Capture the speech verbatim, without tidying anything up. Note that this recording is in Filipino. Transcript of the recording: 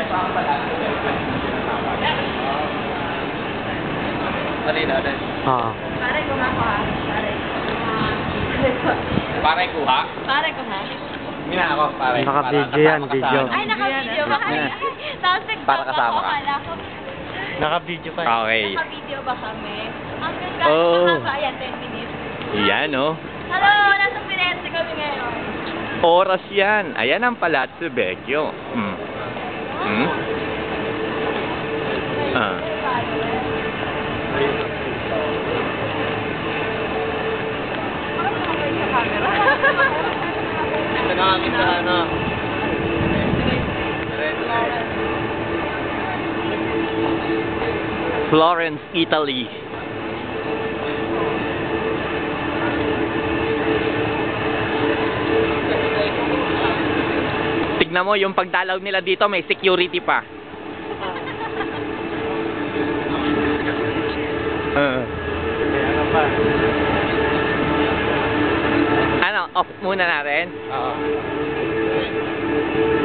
Dali na, dali. Oo. Pare ko nga ko ha. Pare. Pare kuha? Pare ko ha. Mina ako, pare. Naka-video yan, video. Ay, naka-video ba kayo? Tapos nag Para kasama ka. Akala ko, Naka-video pa. Okay. naka-video ba kami? Ang ganda, Oh. nakaka, ayan, ten minutes. Yan, oh. Hello, nasa Firenze kami ngayon. Oras yan. Ayan ang Palazzo Vecchio. Hmm. Hmm? Ah. Ito na kami sa ano. Florence, Italy. Tignan mo, yung pagdalaw nila dito, may security pa. Uh. Ano pa? Ano, off muna natin? Oo.